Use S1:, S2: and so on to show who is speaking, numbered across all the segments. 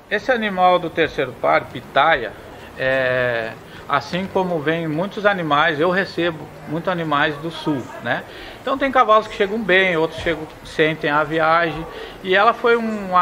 S1: Esse animal do terceiro par, pitaia, assim como vem muitos animais, eu recebo muitos animais do sul, né? Então tem cavalos que chegam bem, outros sentem a viagem, e ela foi um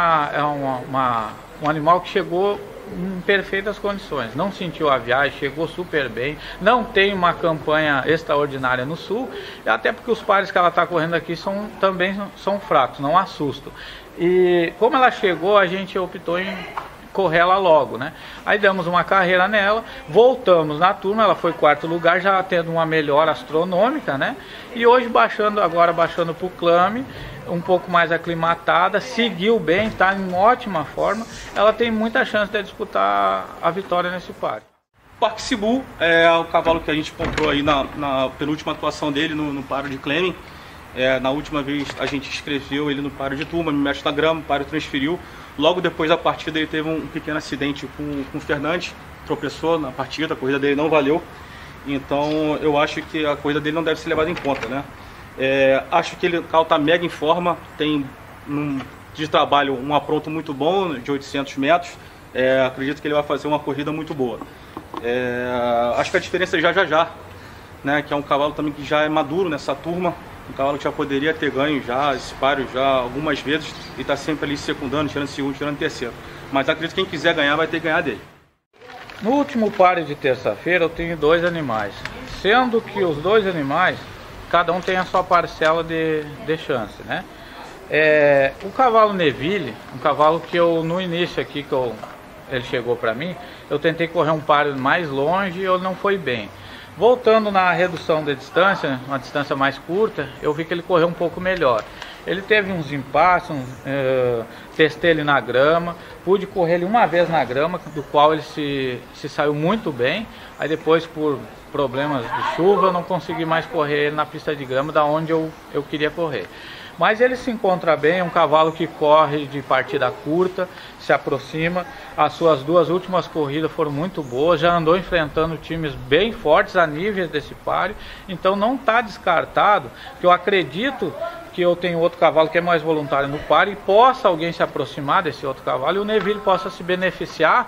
S1: animal que chegou em perfeitas condições, não sentiu a viagem, chegou super bem, não tem uma campanha extraordinária no sul, até porque os pares que ela está correndo aqui também são fracos, não assustam. E como ela chegou, a gente optou em correr ela logo, né? Aí damos uma carreira nela, voltamos na turma, ela foi quarto lugar, já tendo uma melhora astronômica, né? E hoje baixando para o clame, um pouco mais aclimatada, seguiu bem, está em ótima forma, ela tem muita chance de disputar a vitória nesse par.
S2: Parque Cebu é o cavalo que a gente comprou aí na penúltima atuação dele no paro de Clemming. Na última vez a gente inscreveu ele no paro de turma, me mexe na grama, o paro transferiu. Logo depois da partida ele teve um pequeno acidente com o Fernandes, tropeçou na partida, a corrida dele não valeu. Então eu acho que a corrida dele não deve ser levada em conta, né? Acho que o cavalo está mega em forma, tem de trabalho um apronto muito bom de 800 metros. Acredito que ele vai fazer uma corrida muito boa. Acho que a diferença é já, né? Que é um cavalo também que já é maduro nessa turma. Um cavalo que já poderia ter ganho esse páreo já algumas vezes e está sempre ali secundando, tirando segundo, tirando terceiro. Mas acredito que quem quiser ganhar vai ter que ganhar dele.
S1: No último páreo de terça-feira eu tenho dois animais, sendo que os dois animais, cada um tem a sua parcela de chance, né? O cavalo Neville, um cavalo que no início aqui ele chegou para mim, eu tentei correr um páreo mais longe e ele não foi bem. Voltando na redução da distância, uma distância mais curta, eu vi que ele correu um pouco melhor. Ele teve uns impasses, testei ele na grama, pude correr ele uma vez na grama, do qual ele se saiu muito bem. Aí depois, por problemas de chuva, eu não consegui mais correr ele na pista de grama, da onde eu queria correr. Mas ele se encontra bem, é um cavalo que corre de partida curta, se aproxima. As suas duas últimas corridas foram muito boas, já andou enfrentando times bem fortes a níveis desse páreo. Então não está descartado, que eu acredito que eu tenho outro cavalo que é mais voluntário no páreo e possa alguém se aproximar desse outro cavalo e o Neville possa se beneficiar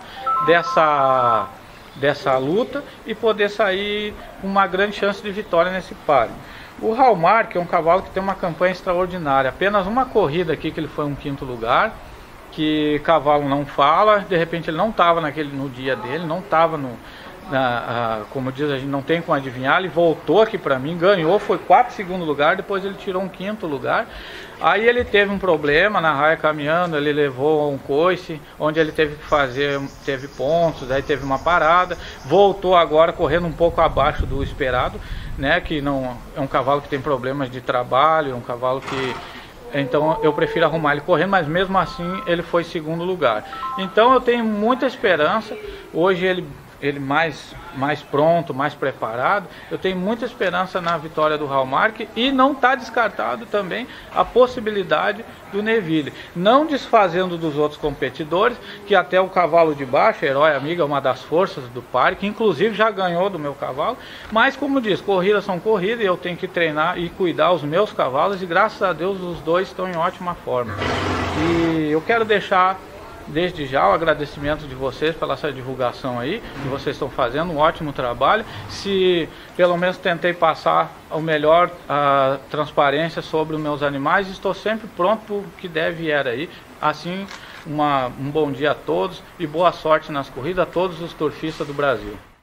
S1: dessa luta e poder sair com uma grande chance de vitória nesse páreo. O Hallmark é um cavalo que tem uma campanha extraordinária, apenas uma corrida aqui que ele foi um 5º lugar, que cavalo não fala, de repente ele não estava no dia dele, não estava como diz, a gente não tem como adivinhar, ele voltou aqui para mim, ganhou, foi 4º lugar, depois ele tirou um 5º lugar. Aí ele teve um problema na raia caminhando, ele levou um coice, onde ele teve pontos, aí teve uma parada, voltou agora correndo um pouco abaixo do esperado, né, que não é um cavalo que tem problemas de trabalho, é um cavalo que... Então eu prefiro arrumar ele correndo, mas mesmo assim ele foi 2º lugar. Então eu tenho muita esperança, hoje ele mais pronto, mais preparado, eu tenho muita esperança na vitória do Hallmark e não está descartado também a possibilidade do Neville, não desfazendo dos outros competidores, que até o cavalo de baixo, Herói Amiga, é uma das forças do páreo, que inclusive já ganhou do meu cavalo, mas como diz, corridas são corridas e eu tenho que treinar e cuidar os meus cavalos e graças a Deus os dois estão em ótima forma. E eu quero deixar desde já o agradecimento de vocês pela essa divulgação aí, que vocês estão fazendo um ótimo trabalho. Se pelo menos tentei passar o melhor transparência sobre os meus animais, estou sempre pronto para o que deve vier aí. Assim, um bom dia a todos e boa sorte nas corridas a todos os turfistas do Brasil.